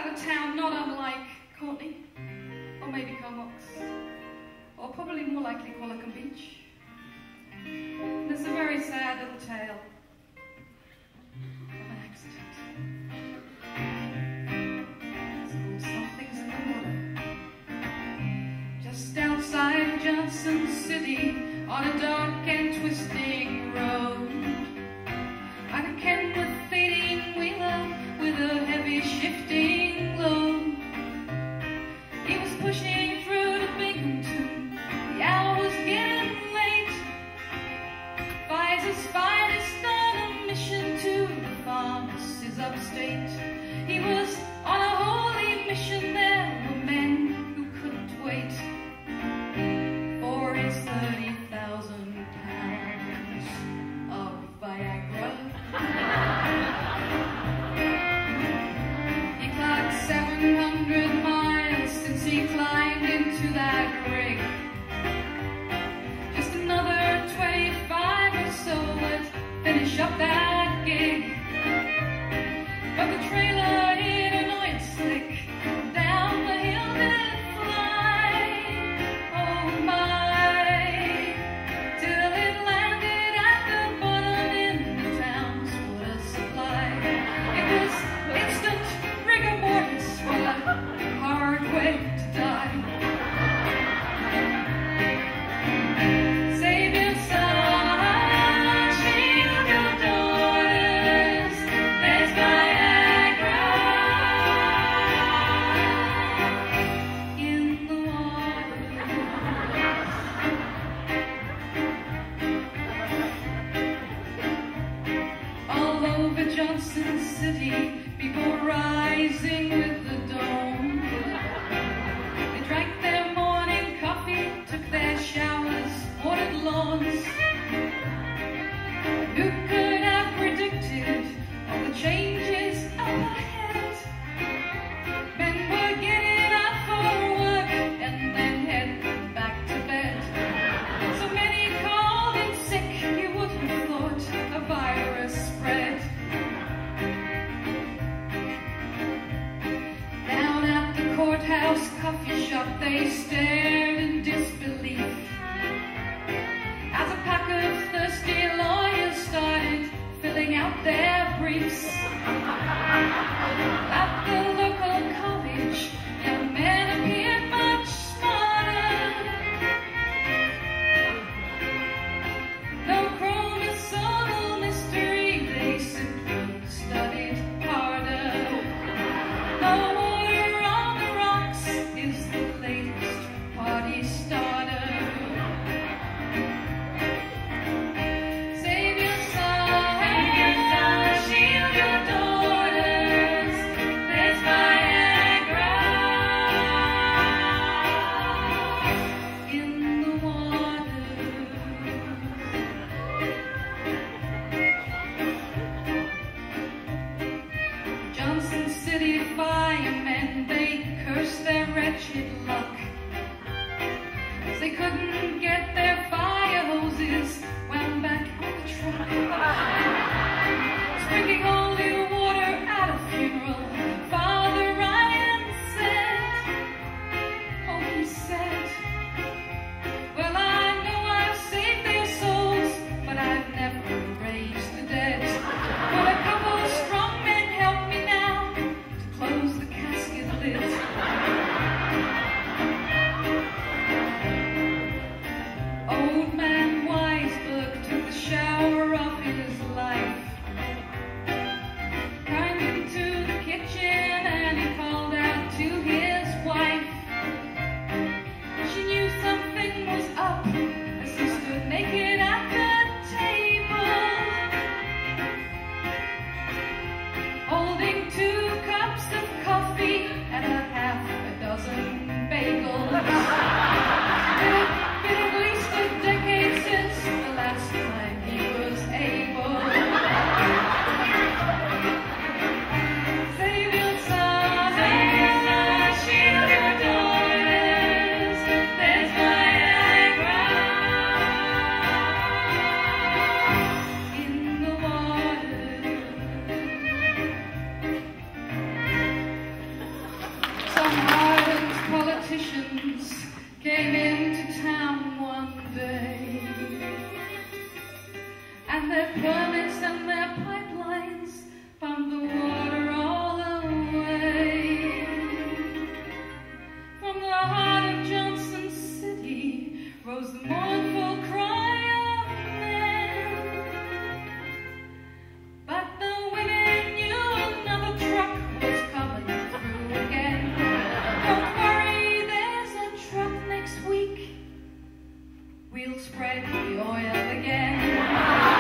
out of town, not unlike Courtney, or maybe Comox, or probably more likely Qualicum Beach. And it's a very sad little tale of an accident. It's called Something's in the Water. Just outside Johnson City, on a dark and twisting road, I could ken the 18-wheeler with a heavy shifting load. He was pushing through to Binghamton, the hour was getting late. Pfizer's finest on a mission to the pharmacies upstate. He was on a holy mission, there were men who couldn't wait for his 30,000 pounds of Viagra. He clocked 700 miles since he climbed into that rig. Just another 25 or so would finish up that gig. But the trailer hit an oil slick, down the hill did it fly. Oh my, till it landed at the bottom in the town's water supply. It was instant rigor mortis, what a hard way to die. Save your son, shield your daughters, there's Viagra in the water. All over Johnson City, people were rising with the dawn. They drank their morning coffee, took their showers, watered lawns. Who could have predicted all the changes up ahead? Men were getting up for work and then heading back to bed. So many called in sick, you would have thought a virus spread. Down at the courthouse coffee shop, they stared in disbelief as a pack of thirsty lawyers started filling out their briefs. At the local college, young men appeared much smarter. No chromosomal mystery, they simply studied harder. The water on the rocks is the latest party starter. Save your son, shield your daughters, there's Viagra in the water. Johnson City firemen, they cursed their wretched luck, as they couldn't get their fire hoses wound back on the truck. Sprinkling holy water at a funeral, Father Ryan said, oh, he said, well, I know I've saved their souls, but I've never raised the dead. Will a couple strong men help me now to close the casket lid? Old man Weisberg took the shower of his life, climbed into the kitchen and he called out to his wife. She knew something was up as he stood naked at the table, holding 2 cups of coffee and a half a dozen bagels. It'd been at least a decade their permits and their pipelines pumped the water all away. From the heart of Johnson City rose the mournful cry of men. But the women knew another truck was coming through again. Don't worry, there's a truck next week. We'll spread the oil again.